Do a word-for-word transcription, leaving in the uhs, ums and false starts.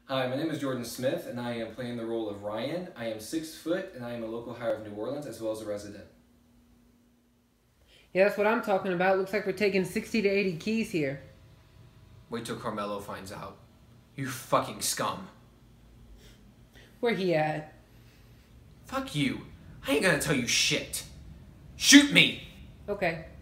Hi, my name is Jordan Smith, and I am playing the role of Ryan. I am six foot, and I am a local hire of New Orleans, as well as a resident. Yeah, that's what I'm talking about. Looks like we're taking sixty to eighty keys here. Wait till Carmelo finds out. You fucking scum. Where he at? Fuck you. I ain't gonna tell you shit. Shoot me! Okay.